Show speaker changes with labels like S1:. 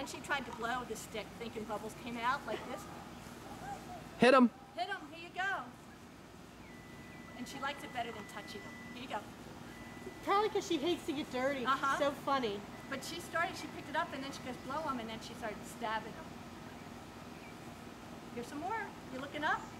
S1: then she tried to blow the stick, thinking bubbles came out like this.
S2: Hit him.
S1: Hit him, here you go. And she likes it better than touching them. Here you go.
S3: Probably because she hates to get dirty. So funny.
S1: But she picked it up and then she goes blow them and then she started stabbing them. Here's some more. You looking up?